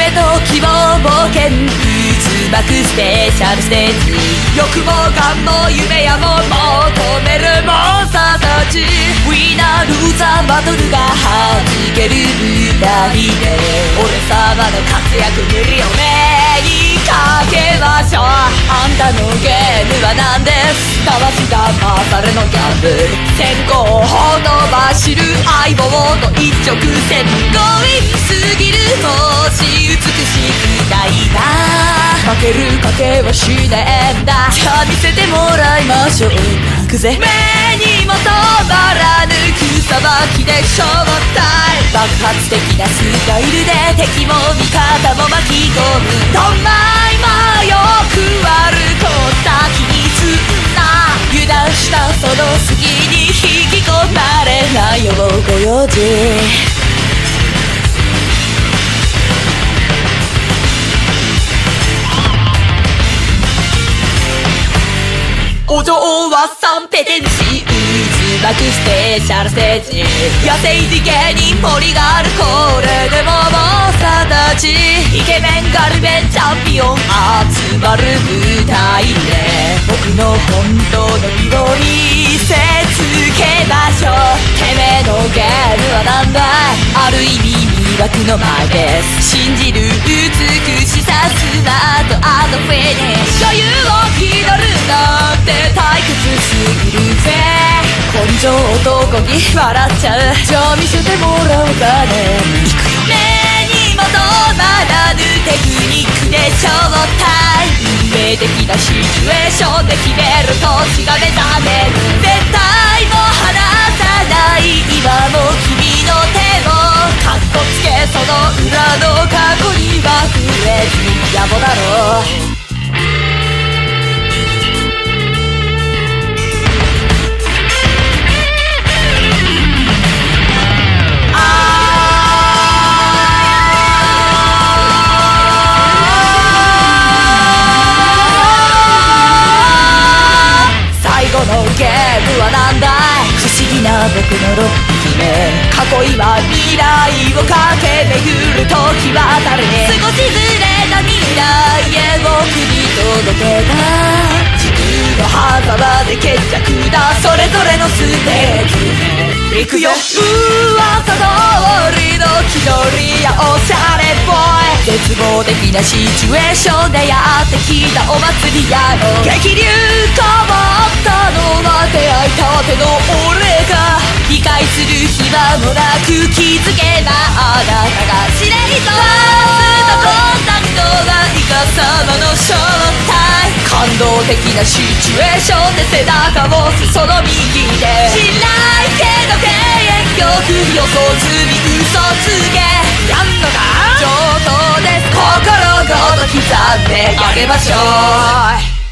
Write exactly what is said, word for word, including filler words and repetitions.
夢の希望冒険渦巻くスペシャルステージ欲望感も夢やも求めるモンスターたちウィナールーザーバトルが弾ける舞台で俺様の活躍無理を目にかけましょうあんたのゲームは何です騙し騙されのギャンブル先行ほど走る相棒の一直線強引すぎる星美しくないな負ける賭けはしねえんだじゃあ見せてもらいましょう行くぜ目にも止まらぬ草巻きでショータイム爆発的なスタイルで敵も味方も巻き込むどんまいもよく悪こった気にすんな油断したその隙に引き込まれないよご用心お嬢はサンペテンシ渦巻くスペシャルステージ野生児芸人ポリがあるこれでもモンスターたちイケメンガルベンチャンピオン集まる舞台で僕の本当の美を見せつけましょうてめえのゲームはなんだある意味魅惑の前です信じる美しさスマートアドフェニッシュ所有を気取るなんて退屈すぎるぜ根性男気笑っちゃうじゃあ見せてもらおうかねいくよ目にも止まらぬテクニックでショータイム運命的なシチュエーションで決める年が目覚める絶対も離さない今も君の手をかっこつけその裏の過去には触れず野暮だろうゲームはなんだい不思議な僕のろっぴきめ囲いは未来を駆け巡る時は誰に少しずれた未来へ僕に届けた地球の狭間で決着だそれぞれのステージ行くよ噂通りの気取りやおしゃれボーイ絶望的なシチュエーションでやってきたお祭りやろ激流変わったのは出会いたての俺が理解する暇もなく気づけばあなたが知れ人はスタコンタクトはイカ様の正体感動的なシチュエーションで背中を押すその右で知らないけど敬遠よく予想済み嘘つけやんのか上等です心ごと刻んであげましょう